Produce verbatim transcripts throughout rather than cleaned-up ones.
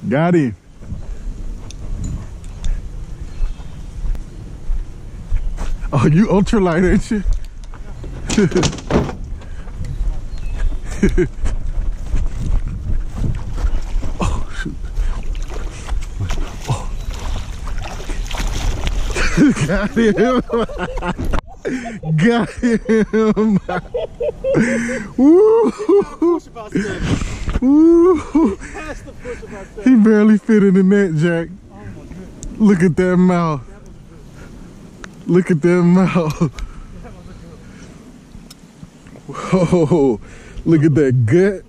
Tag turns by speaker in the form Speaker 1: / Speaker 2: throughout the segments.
Speaker 1: Got him. Oh, you ultralight, ain't you? Oh, shoot. Oh. Got him. Got him. Woo. Woo. He barely fit in the net, Jack. Look at that mouth. Look at that mouth. Whoa. Look at that gut.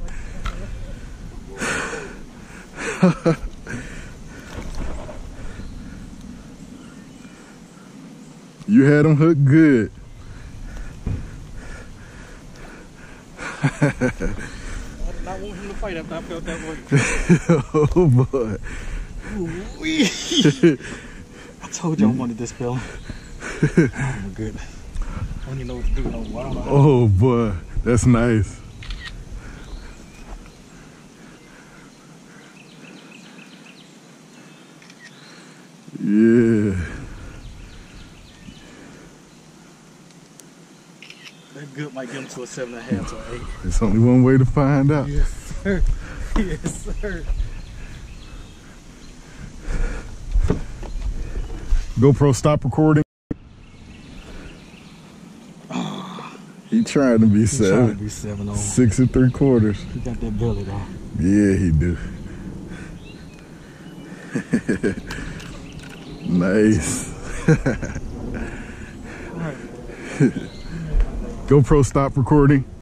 Speaker 1: You had him hooked good.
Speaker 2: I did not want him to fight after I felt that way.
Speaker 1: Oh boy.
Speaker 2: I told you I wanted this fella. Oh good. I don't even know what to do no more. I don't know.
Speaker 1: Oh boy, that's nice. Yeah.
Speaker 2: That good might get him to a seven and a half to an eight.
Speaker 1: There's only one way to find out.
Speaker 2: Yes, sir. Yes, sir.
Speaker 1: GoPro, stop recording. He trying to be
Speaker 2: He
Speaker 1: seven.
Speaker 2: trying to be seven on.
Speaker 1: Six and three quarters.
Speaker 2: He got that belly though.
Speaker 1: Yeah, he do. Nice.
Speaker 2: All right.
Speaker 1: GoPro, stop recording.